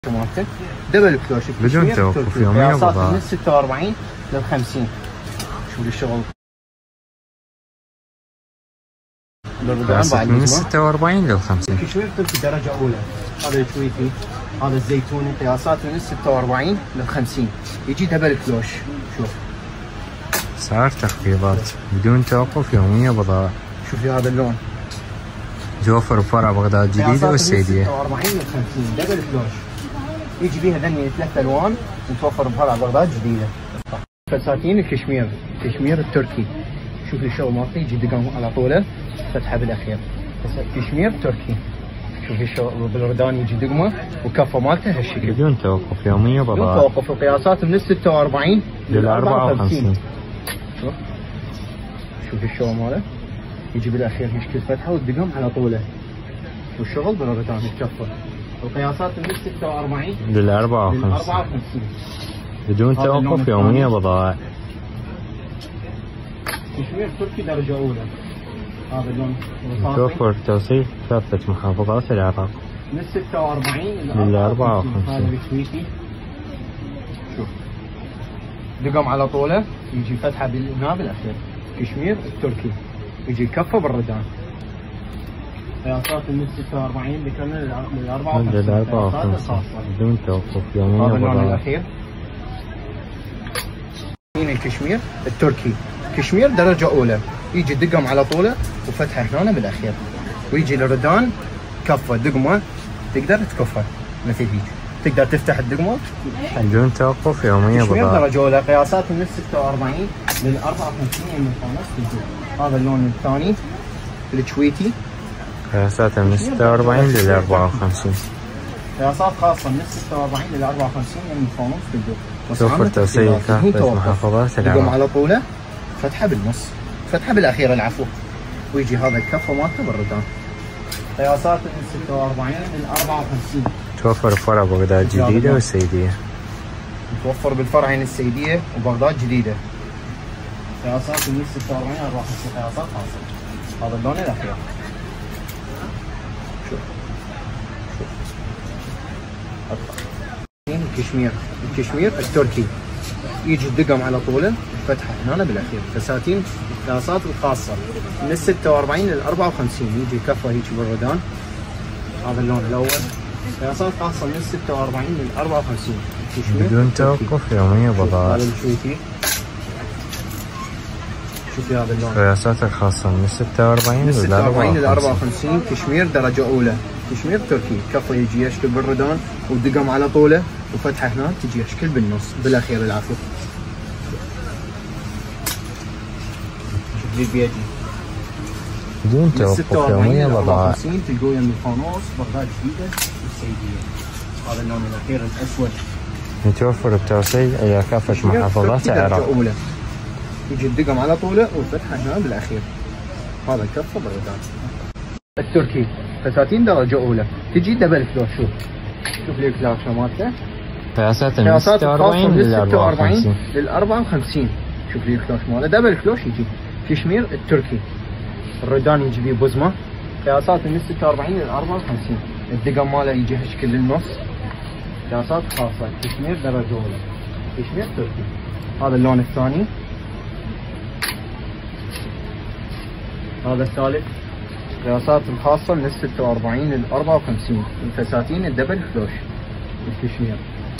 مالته دبل كلوش بدون توقف يوميا قياسات من 46 لل 50. شوف الشغل قياسات من 46 لل 50. كشمير تركي درجة أولى. هذا الكويتي، هذا الزيتوني، قياسات من 46 لل 50. يجي دبل كلوش. شوف سعر تخفيضات بدون توقف يوميا بضائع. شوفي هذا اللون توفر بفرع بغداد الجديدة والسيدية. 46 لل 50 دبل كلوش. يجي بيها ذني 3 الوان متوفر بفرع بغداد جديده. فساتين الكشمير، كشمير التركي. شوفي الشغل مالته يجي دقم على طوله فتحه بالاخير. كشمير تركي. شوفي الشغل بالردان يجي دقمه وكفه مالته هالشكل. بدون توقف يوميا بضائع. بدون توقف. القياسات من 46 لل 54. شوفي الشغل ماله يجي بالاخير هالشكل فتحه والدقم على طوله. والشغل بالردان الكفه. القياسات من 46 لل 54. بدون توقف يوميا بضائع. كشمير تركي درجة أولى. هذا اللون متوفر توصيل كافة محافظات العراق. من 46 لل 54. هذا الكويتي. شوف دقم على طوله يجي فتحة هنا بالأخير. كشمير التركي يجي كفه بالردان. قياسات من 46 ذكرنا لل 54 بدون توقف يوميا هذا اللون بضائع. الأخير. الكشمير التركي كشمير درجة أولى. يجي دقم على طوله وفتحة هنا بالأخير. ويجي الردان كفه دقمة تقدر تكفه مثل هيك. تقدر تفتح الدقمة بدون توقف يوميا كشمير بضائع. درجة أولى. قياسات من 46 لل 54 من الخامس. هذا اللون الثاني الكويتي. قياسات من 46 لل 54. قياسات خاصة من 46 لل 54 من الفانوس بالدور. توفر توصيل كافة محافظات دقم العراق. على طوله فتحة بالنص، فتحة بالأخير العفو. ويجي هذا الكفه مالته بالردان. قياسات من 46 لل 54. توفر بفرع بغداد الجديدة والسيدية. متوفر بالفرعين السيدية وبغداد جديدة. قياسات من 46 لل 54 قياسات خاصة. هذا اللون الأخير. شوف الكشمير، الكشمير التركي. يجي الدقم على طوله فتحة هنا بالاخير. فساتين القياسات الخاصة من 46 لل 54. يجي كفه هيك بالردان. هذا اللون الاول. قياسات خاصة من 46 لل 54. الكشمير بدون توقف يوميا بضائع. هذا الكويتي. شوفي هذا اللون. قياسات الخاصة من 46 لل 54. كشمير درجة أولى. كشمير تركي. كفه يجي يشكل بالردان ودقم على طوله وفتحة هنا تجي يشكل بالنص بالاخير العفو. شوف بيجي بدون توقف يوميا بضائع. تلقوه يم الفانوس بغداد جديدة والسيدية. هذا اللون الأخير الأسود. متوفر بتوصيل إلى كافة محافظات العراق. أولى. يجي الدقم على طوله وفتحة هنا بالأخير. هذا الكفة بالردان. التركي فساتين درجة أولى. تجي دبل كلوش. شوف لي الكلاش مالته. قياسات من 46 لل 54. لل 54. شوف لي الكلوش ماله دبل كلوش. يجي كشمير التركي. الردان يجي بيه بزمة. قياسات من 46 لل 54. الدقم ماله يجي هشكل للنص. قياسات خاصة. كشمير درجة أولى. كشمير تركي. هذا اللون الثاني. هذا الثالث. قياسات الخاصة من 46 لل 54. الفساتين الدبل كلوش الكشمير.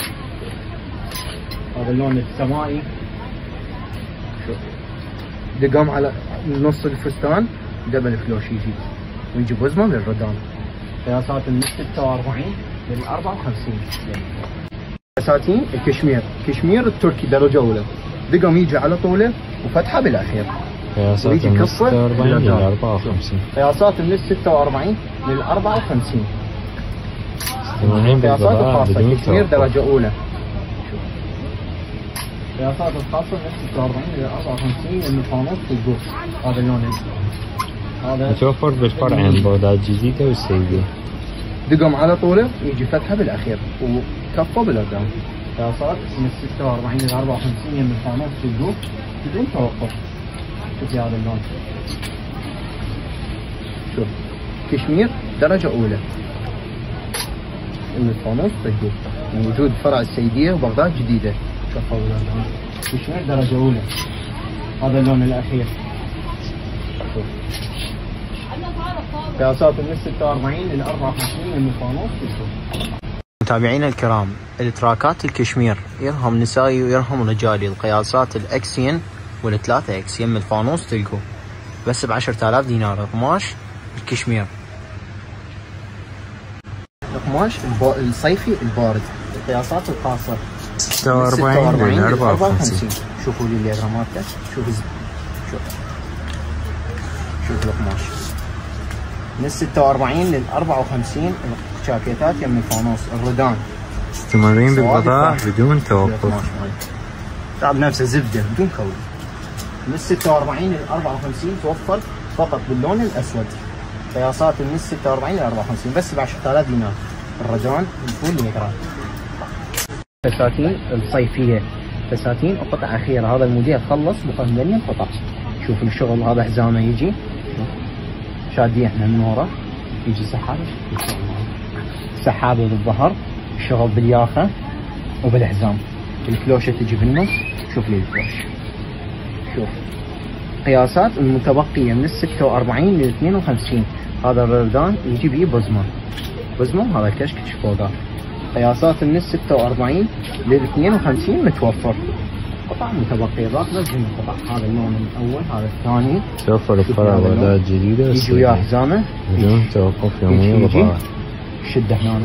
هذا اللون السمائي. شوف دقم على نص الفستان دبل كلوش يجي ويجي بزمة بالردان. قياسات من 46 لل 54. فساتين الكشمير، كشمير التركي درجة أولى. دقم يجي على طوله وفتحة بالأخير. قياسات من 46 لل 54. قياسات من 46 لل 54. قياسات الخاصة كشمير درجة أولى. قياسات الخاصة من 46 لل 54 من الفانوس بالدور. هذا اللون. هذا متوفر بالفرعين بغداد الجديدة والسيدية. دقم على طوله يجي فتحة بالأخير وكفه بالقدام. قياسات من 46 لل 54 من الفانوس بالدور بدون توقف. شوفي هذا اللون. شوف كشمير درجة أولى. من الفانوس تلقوه موجود فرع السيدية وبغداد جديدة. شوفوا الردان كشمير درجة أولى. هذا اللون الأخير شوف قياسات من 46 إلى 54 من الفانوس تلقوه. متابعينا الكرام، التراكات الكشمير يرهم نسائي ويرهم رجالي، القياسات الاكسين والثلاثة اكسين من الفانوس تلقوه بس ب10,000 دينار. القماش الكشمير، القماش الصيفي البارد، القياسات الخاصة 46 إلى 54. شوفوا لي الليرة مالته، شوف القماش من 46 لل 54. الجاكيتات يم الفانوس، الردان مستمرين بالبضاعة بدون توقف. تعب نفسه زبدة بدون كوي. من 46 لل 54 توفر فقط باللون الأسود. قياسات من 46 لل 54 بس ب10,000 دينار. الردان الفول ليرة. فساتين الصيفية، فساتين وقطع أخيرة. هذا الموديل خلص بقى 8 قطع. شوف الشغل، هذا حزامه يجي شاديه احنا من ورا، يجي سحابة، سحابة بالظهر، الشغل بالياقة وبالحزام. الكلوشة تجي بالنص. شوف لي الكلوش. شوف قياسات المتبقية من 46 ل 52. هذا الردان يجي بيه بزمة هذا الكشك فوقه. قياسات من 46 ل 52 متوفر. قطع متبقية باقي لازم قطع. هذا اللون الأول، هذا الثاني. توفر بفرع بغداد جديدة يجي وياه حزامة بدون توقف يوميا بضاعة. شده هنا.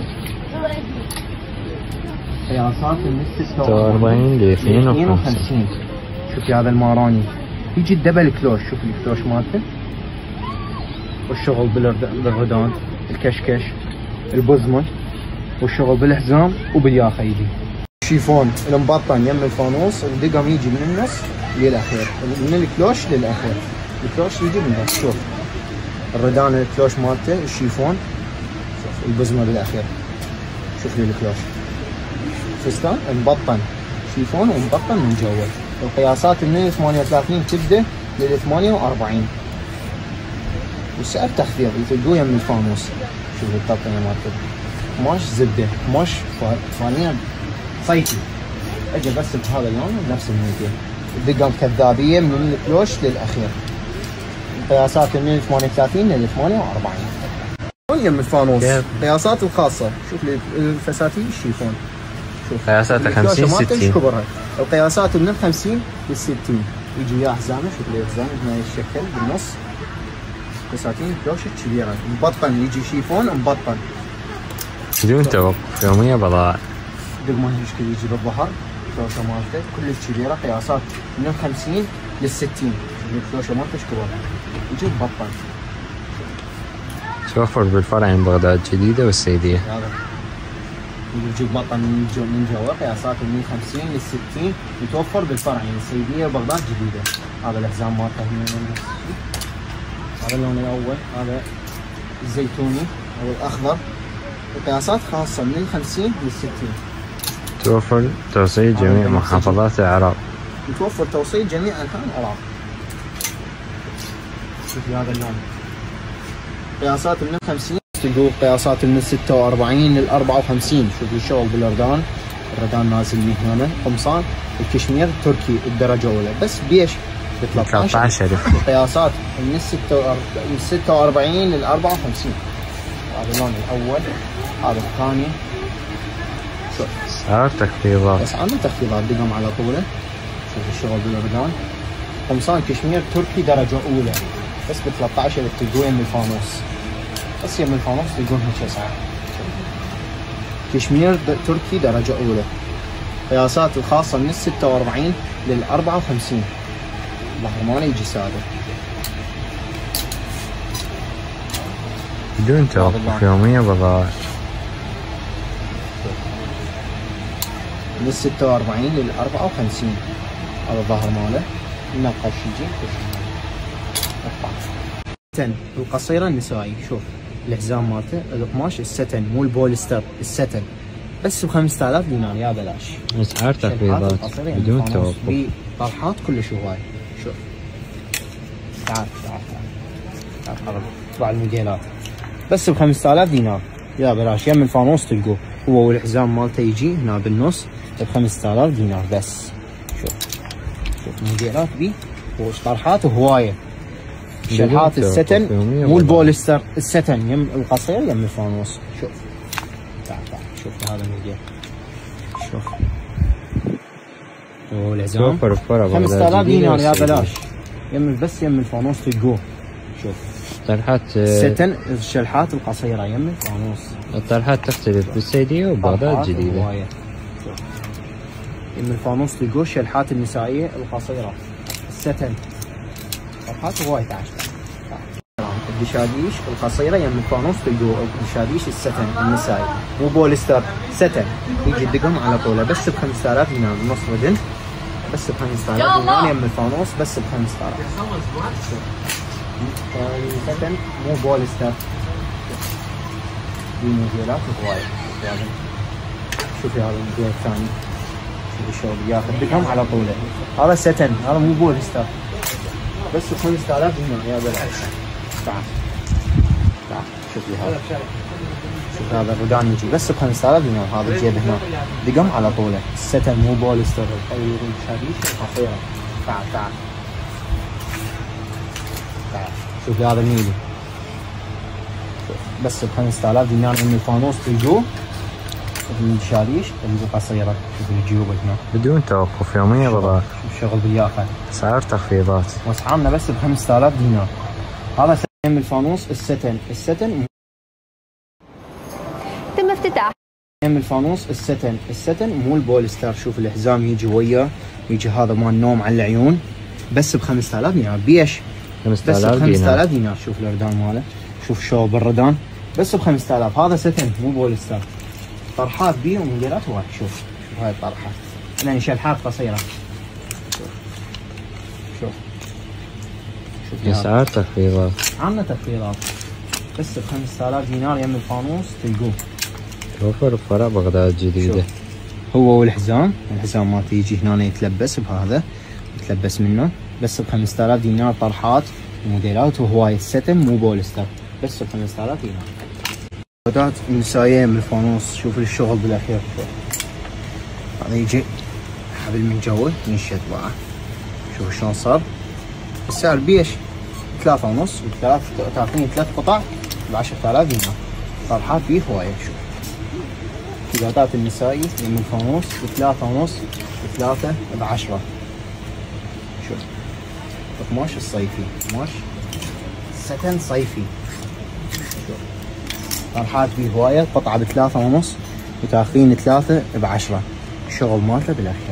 قياسات من 46 ل 52. شوفي هذا الماراني يجي الدبل كلوش. شوف الكلوش مالته والشغل بالردان، الكشكش، البزمة والشغل بالحزام وبالياخة. يجي شيفون المبطن يم الفانوس، الدقم يجي من النص للاخير، من الكلوش للاخير. الكلوش يجي من النص. شوف الردان الكلوش مالته الشيفون، شوف البزمة بالاخير. شوف لي الكلوش فستان مبطن شيفون ومبطن من جوا. القياسات من 38 تبدا لل 48 والسعر تخفيض تلقوه يم الفانوس. شوف التغطية مالته قماش زبده، قماش فانية صيفي اجى بس بهذا اللون بنفس الموديل. الدقم كذابيه من الكلوش للاخير. القياسات من 38 ل 48 يم الفانوس. قياسات الخاصه. شوف لي الفساتين الشيفون. شوف قياسات 50 60. كبرها. القياسات من 50 ل 60 يجي وياه حزامه. شوف لي حزامه هنا الشكل بالنص. فساتين كلوش كبيره مبطن، يجي شيفون مبطن بدون توقف يوميا بضاعة. دقمه يجي بالظهر. الكلوشه مالته كلش كبيره. قياسات من 50 لل 60. الكلوشه مالته كبيره يجي مبطن. توفر بالفرعين بغداد جديدة والسيدية. هذا يجي مبطن من جوا. قياسات من 50 لل 60 يتوفر بالفرعين السيدية وبغداد جديدة. هذا الحزام مالته هنا. هذا اللون الاول، هذا الزيتوني او الاخضر. القياسات خاصة من 50 لل 60. توفر توصيل جميع محافظات العراق. يتوفر توصيل جميع انحاء العراق. شوفي هذا اللون. قياسات من 50 تلقوا قياسات من 46 لل 54. شوفي الشغل بالردان، الردان نازل من هنا. قمصان الكشمير تركي الدرجة الأولى بس بيش ب 13. القياسات من 46 لل 54. هذا اللون الأول، هذا الثاني. شوف اسعار تخفيضات. اسعار تخفيضات دقم على طوله. شوف الشغل بالردان. قمصان كشمير تركي درجة أولى بس ب 13 تلقوه يم الفانوس. بس يم الفانوس تلقون هيك اسعار. كشمير تركي درجة أولى. قياسات الخاصة من 46 لل 54. البحر يجي سادة بدون توقف يوميا بضاعة. من 46 لل 54. هذا الظهر ماله النقش يجي الستن القصيرة النسائي. شوف الحزام مالته القماش الستن مو البوليستر، الستن بس ب 5000 دينار يا بلاش. اسعار تخفيضات بدون توقف. طرحات كلش هواي. شوف تعال حرب تبع الموديلات بس ب 5000 دينار يا بلاش. يم الفانوس تلقوه. هو والحزام مالته يجي هنا بالنص ب 5000 دينار بس. شوف موديلات بيه وطرحات هوايه. شرحات الستن مو البوليستر، الستن يم القصير يم الفانوس. شوف تعال شوف هذا الموديل. شوف والحزام 5000 دينار يا بلاش. يم بس يم الفانوس تلقوه. شوف طرحات ستن الشلحات القصيره يم الفانوس. الطرحات تختلف بالسيديه وبغداد جديده. شوف يم الفانوس تلقوه الشلحات النسائيه القصيره الستن طرحات هواي. تعال الدشاديش القصيره يم الفانوس تلقوه الدشاديش الستن النسائي مو بوليستر ستن يجي الدقم على طوله بس ب 5000 دينار نص ردن بس ب 5000 دينار يم الفانوس بس ب 5000. ستن مو بوليستر. دي موديلات هوايه. شوفي هذا الموديل الثاني شوفي الشغل ياخذ دقم على طوله. هذا ستن هذا مو بوليستر بس ب 5000 دينار يا بلاش. تعال شوف لي هذا. شوف هذا الردان يجي بس ب 5000 دينار. هذا الجيب هنا دقم على طوله الستن مو بوليستر الشاديش القصيره. تعال شوف هذا النيلي بس ب 5000 دينار من الفانوس تلقوه الشاديش القصيره. شوف الجيوب هنا بدون توقف يوميا بضاعة. شوف شغل بالياقه. سعر تخفيضات واسعارنا بس ب 5000 دينار. هذا من الفانوس الستن تم افتتاح من الفانوس الستن مو البوليستر. شوف الحزام يجي وياه يجي هذا مال نوم على العيون بس ب 5000 دينار. بيش 5000 دينار. شوف الردان ماله شوف شو بالردان بس ب 5000. هذا ستن مو بوليستر. طرحات بيه وموديلات هواي. شوف هاي الطرحات يعني شلحات قصيره. شوف اسعار تخفيضات. عنا تخفيضات بس ب 5000 دينار يم الفانوس تلقوه. توفر بفرع بغداد جديده. هو والحزام مالته يجي هنا يتلبس بهذا يتلبس منه بس ب 5000 دينار. طرحات وموديلات وهواي. الستن مو بوليستر بس ب 5000 دينار. عدات النسائيه من الفانوس. شوف الشغل بالاخير. هذا يجي حبل من جوه ينشد بقى. شوف شلون صار. السعر بيش 3.5 تاخذين 3 قطع ب 10000 دينار. طرحات بيه هوايه. شوف كيلوات النسائي من الفانوس ب 3.5 3 ب 10. شوف قماش الصيفي قماش ستن صيفي. شوف طرحات بيه هوايه. قطعه ب 3.5 وتاخذين 3 ب 10. الشغل مالته بالاخير.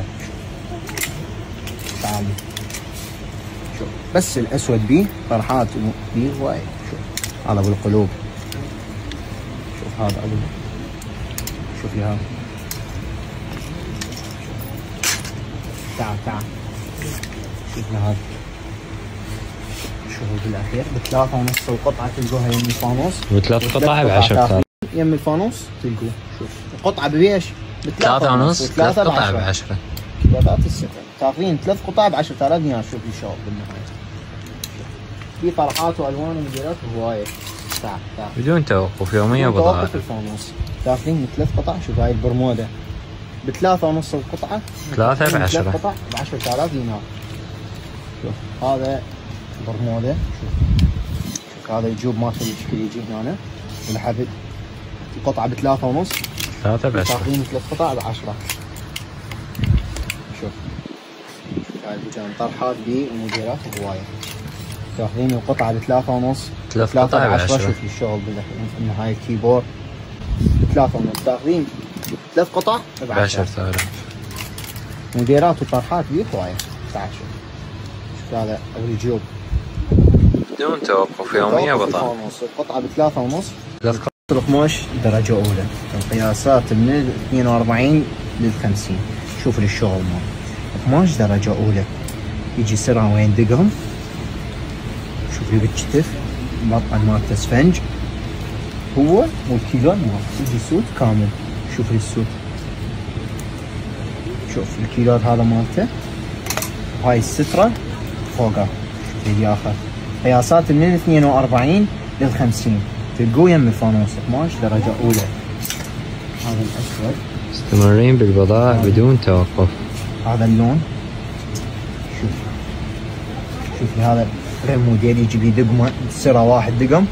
تعالي شوف بس الاسود بيه طرحات بيه هوايه. شوف هذا ابو القلوب. شوف هذا ابو شوفي هذا. تعال شوفي هذا. شوفوا بالاخير ب 3.5 القطعه تلقوها يم الفانوس. وثلاث قطع ب 10000 يم الفانوس تلقوه. شوف القطعه ببيش ب 3.5 3 قطع ب 10. كيلوات الستن تاخذين 3 قطع ب 10000 دينار. شوف الشغل بالنهايه. في طرحات والوان وموديلات هوايه. تعال بدون توقف يوميا بضاعة. توقف الفانوس تاخذين 3 قطع. شوف هاي البرمودا ب 3.5 القطعه. 3 ب 10. 3 قطع ب 10000 دينار. شوف هذا برمودا. شوف هذا الجوب مالته الشكل يجي هنا والحبل. القطعه ب 3.5 3 ب 10 تاخذين 3 قطع ب 10. شوف هاي البجان طرحات بي وموديلات هوايه. تاخذين القطعه ب 3.5 3 قطع ب 10. شوف الشغل بالنهايه الكيبورد 3.5 تاخذين 3 قطع ب 10000. موديلات وطرحات بيه هوايه. تعال شوف هذا ابو الجيوب بدون توقف يوميا بضاعة. القطعه ب 3.5. 3 قطع. القماش درجه اولى. القياسات من 42 لل 50. شوف الشغل مال قماش درجه اولى. يجي سرعه وين دقم. شوف لي بالكتف بطن مالته اسفنج هو والكيلون مال. يجي سوت كامل. شوف لي السوت. شوف الكيلون هذا مالته. وهاي الستره فوقه. شوف لي اخر قياسات من 42 لل 50. تلقوه يم الفانوس قماش درجه اولى. هذا الاسود. مستمرين بالبضائع بدون توقف. هذا اللون شوف هذا غير موديل يجي لي دقمه سرة واحد دقم.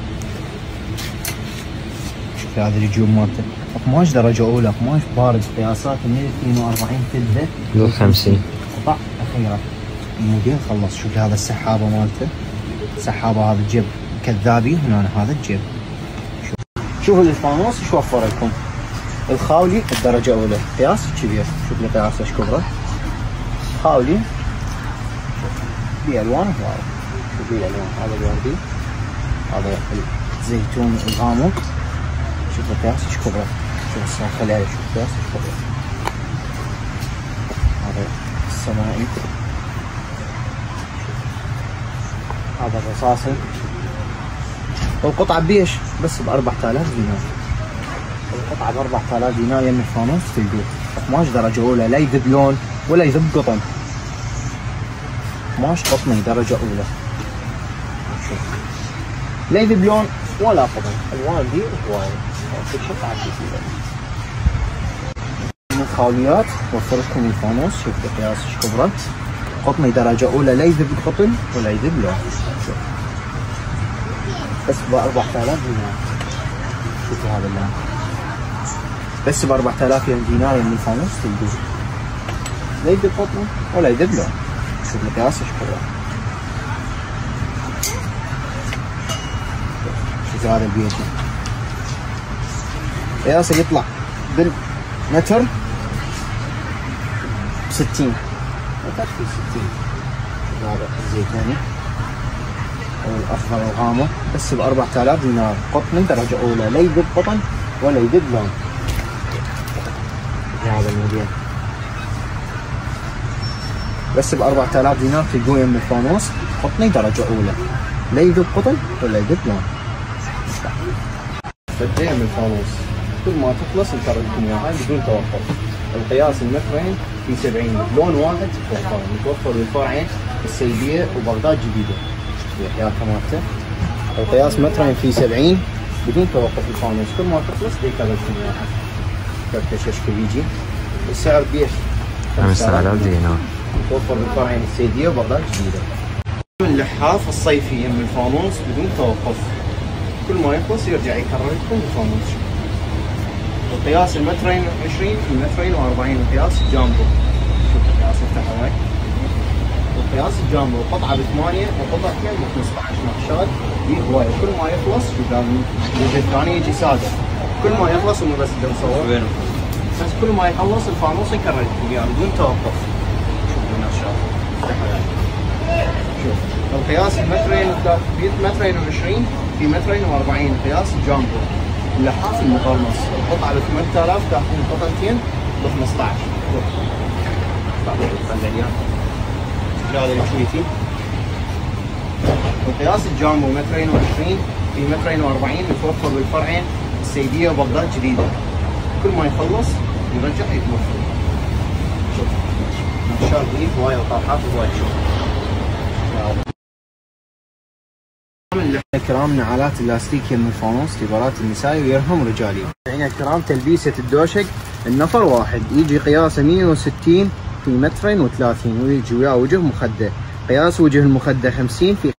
شوف هذا الجيوب مالته قماش درجة أولى، قماش بارد، قياسات من 42 تلفة ل 50 قطع أخيرة. الموديل خلص. شوف هذا السحابة مالته، سحابة هذا الجيب كذابي، هنا هذا الجيب. شوفوا الفانوس ايش وفر لكم. الخاولي الدرجة أولى قياس كبير، شوف لي قياسه ايش كبره. خاولي بألوان هواية، شوف لي الألوان، هذا الوردي، هذا الزيتون الغامق، شوف القياس ايش كبره. شوف الصاخ عليه، شوف القياس ايش كبره. هذا السمائي، هذا الرصاصي. والقطعة بيش بس ب 4000 دينار. القطعة ب 4000 دينار يم الفانوس تلقوه. قماش درجة أولى، لا يذب لون ولا يذب قطن. قماش قطني درجة أولى. شوف لا يذب لون ولا قطن. ألوان دي هواية. كل شيء قاعد يصير. من الخاويات وفر لكم الفانوس. شوف القياس ايش كبره. قطني درجة أولى، لا يذب قطن ولا يذب لون. شوف بس ب 4000 دينار. شوفوا هذا اللون بس ب 4000 دينار من الفانوس تلقوه. لا يذب قطن ولا يذب لون. شوف القياس ايش كبره. شوفوا هذا البيتي قياسه يطلع بالمتر 60 متر في 60. هذا الزيتوني والاخضر الغامق بس ب 4000 دينار. قطن درجة أولى، لا يذب قطن ولا يذب لون. هذا الموديل بس ب 4000 دينار تلقوه يم الفانوس قطني درجة أولى، لا يذب قطن ولا يذب لون. بدينا من الفانوس كل ما تخلص نكرر لكم اياها بدون توقف. القياس المترين في 70 لون واحد متوفر بالفرعين السيدية وبغداد جديدة. حياتها مالته القياس مترين في 70 بدون توقف الفانوس. كل ما تخلص بيكرر لكم اياها. كرت شكل يجي السعر بيش 5000 دينار. متوفر بالفرعين السيدية وبغداد جديدة. اللحاف الصيفي يم الفانوس بدون توقف. كل ما يخلص يرجع يكرر لكم الفانوس. القياس المترين 20 في مترين و40. القياس جامبو. شوف القياس افتحه هاي. القياس الجامبو قطعة ب8 وقطعتين ب15 نقشات. دي هواية. كل ما يخلص شوف لازم الجزء الثاني يجي سادة. كل ما يخلص انه بس بدنا نصور بس كل ما يخلص الفانوس يكرر لكم اياه بدون توقف. شوف النقشات افتحه هاي. شوف القياس المترين مترين و20 في مترين و40. قياس جامبو. اللحاف المقرمص القطعة ب 8000 تاخذون قطعتين ب 15. هذا الكويتي. القياس الجامبو مترين و20 في مترين و40 متوفر بالفرعين السيدية وبغداد جديدة. كل ما يخلص يرجع يتوفر. شوف نقشات دي هواية وطرحات هواية. الكرام نعالات اللاستيك يم الفانوس لبارات النسائي ويرهم رجالي. هنا الكرام تلبيسة الدوشق النفر واحد يجي قياسه 160 في مترين و30 ويجي وياه وجه مخدة. قياس وجه المخدة 50 في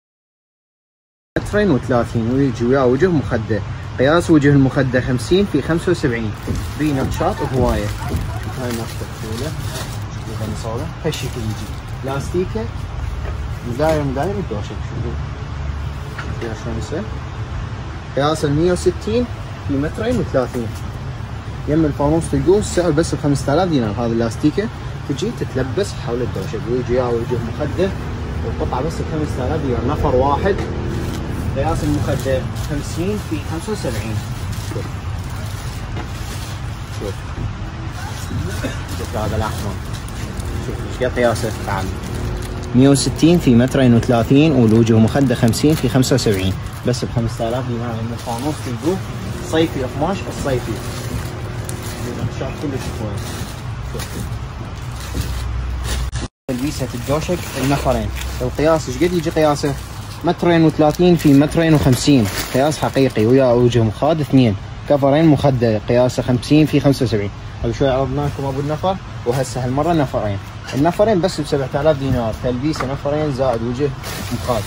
مترين و30 ويجي وياه وجه مخدة. قياس وجه المخدة 50 في 75. بي نقشات هواية. هاي نقشة طويلة. شوفوا نصوره هالشكل يجي لاستيكه مداير الدوشق. شوفوا شلون يصير. قياس 160 في مترين و30. يم الفانوس تلقوه السعر بس ب 5000 دينار. هذه اللاستيكه تجي تتلبس حول الدوشق ويجي وياه وجه مخده والقطعه بس ب 5000 دينار. نفر واحد. قياس المخده 50 في 75. شوف شوف شوف هذا الاحمر. شوف ايش قد قياسه. تعال 160 في مترين و30 والوجه مخده 50 في 75 بس ب 5000 دينار. من الفانوس تلقوه صيفي قماش الصيفي. نقشات كلش كويس. تلبيسة الدوشق النفرين. القياس ايش قد يجي قياسه؟ مترين و30 في مترين و50. قياس حقيقي ويا وجه مخاد 2. كفرين مخدة قياسه 50 في 75. قبل شوي عرضنا لكم ابو النفر، وهسه هالمره نفرين. النفرين بس ب 7000 دينار، تلبيسه نفرين زائد وجه مخاد.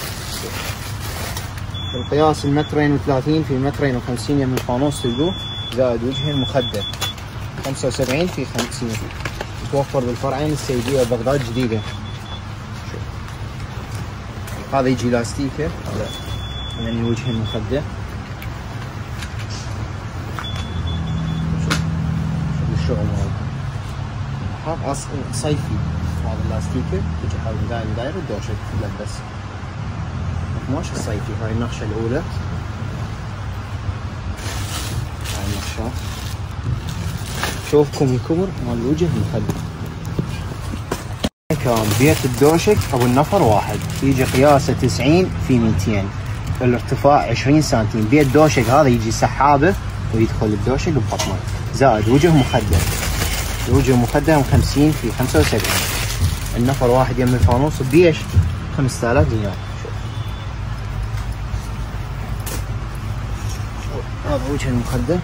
القياس المترين و30 في مترين و50 يم الفانوس تلقوه زائد وجه المخدة 75 في 50. يتوفر بالفرعين السيدية وبغداد جديدة. هذا يجي لاستيكه، هذا يعني وجه المخدة. الشغل مالته هذا صيفي، هذا اللاستيكه تجي حول داير الدوشه تلبس القماش الصيفي. هاي النقشه الاولى، هاي النقشه شوفكم الكبر مال الوجه المخدة. كان بيت الدوشك ابو النفر واحد، يجي قياسه 90 في 200، الارتفاع 20 سنتيم. بيت دوشك هذا يجي سحابه ويدخل الدوشك ببطنه زائد وجه مخدة. الوجه مخدة 50 في 75. النفر واحد يم الفانوس بيش 5000 دينار. هذا وجه المخدة،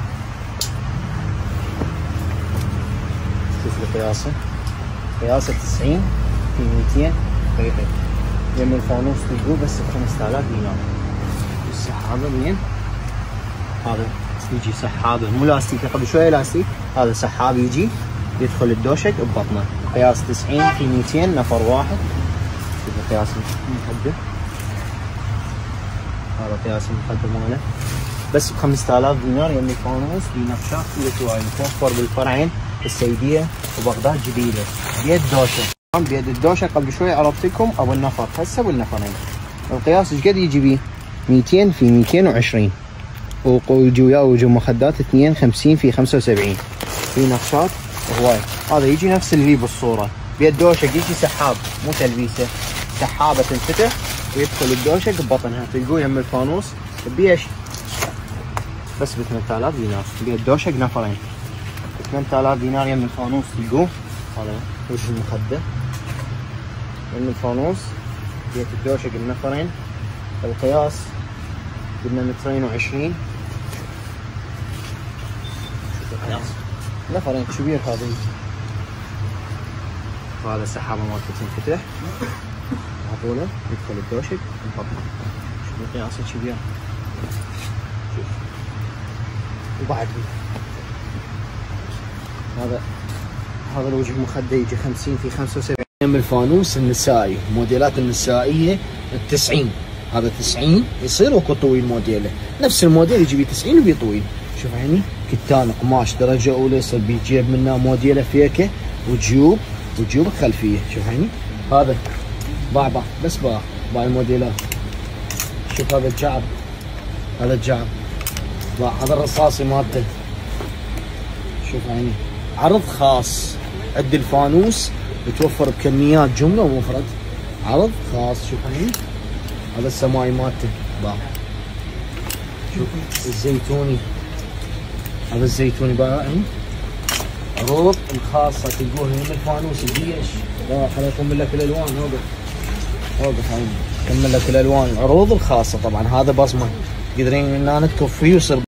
شوف لي قياسه، قياسه 90 في 200 دقيقة. يم الفانوس تلقوه بس ب 5000 دينار. السحابة وين؟ هذا يجي سحابه مو لاستيك، قبل شويه لاستيك، هذا سحاب يجي يدخل الدوشك ببطنه. قياس 90 في 200 نفر واحد. شوف قياس المخدة، هذا قياس المخدة ماله بس ب 5000 دينار يم الفانوس بنقشات كلها. متوفر بالفرعين السيدية وبغداد جديدة. بيد دوشة، بيد الدوشة قبل شوي عرضت لكم ابو النفر، هسه بالنفرين. القياس ايش قد يجي بيه؟ 200 في 220، ويجي وياه وجه مخدات 2 50 في 75. في نقشات هواي. هذا يجي نفس اللي بالصورة. بيد دوشك يجي سحاب مو تلبيسه، سحابة تنفتح ويدخل الدوشك ببطنها، تلقوه يم الفانوس بيش بس ب 8000 دينار. بيد دوشك نفرين 8000 دينار يم الفانوس تلقوه. هذا وجه المخدة يم الفانوس. بيت الدوشك النفرين، القياس قلنا مترين و20. نفرين كبير هذا. هذا السحابة مالته تنفتح عطوله يدخل الدوشك ببطنه. شوف قياسه كبير. شوف وبعد هذا الوجه المخدة يجي 50 في 75 يم الفانوس النسائي. موديلات النسائية 90، هذا 90 يصير وكو طويل موديله، نفس الموديل يجي بيه 90 وبيه طويل. شوف هني كتان قماش درجة أولى، يصير بيجيب منه موديله فيكه وجيوب خلفية. شوف هني هذا باع بس باع الموديلات. شوف هذا الجعب، هذا الجعب باع. هذا الرصاصي مالته. شوف هني عرض خاص، عد الفانوس يتوفر بكميات جملة ومفرد، عرض خاص. شوف هني هذا السماعي مالته باع. شوف الزيتوني، هذا الزيتوني باع. عروض الخاصة تلقوها يم الفانوس بيش. لا خليني اكمل لك الالوان. وقف هاي اكمل لك الالوان. العروض الخاصة طبعا هذا بصمة قدرين ان انا تكفيه ويصير